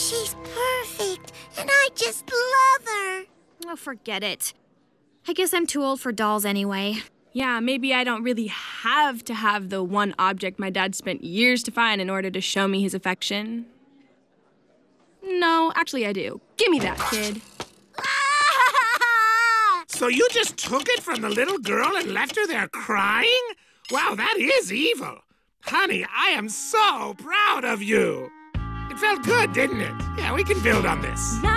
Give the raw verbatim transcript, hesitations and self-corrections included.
She's perfect, and I just love her. Oh, forget it. I guess I'm too old for dolls anyway. Yeah, maybe I don't really have to have the one object my dad spent years to find in order to show me his affection. No, actually I do. Give me that, kid. So you just took it from the little girl and left her there crying? Wow, that is evil. Honey, I am so proud of you. It felt good, didn't it? Yeah, we can build on this.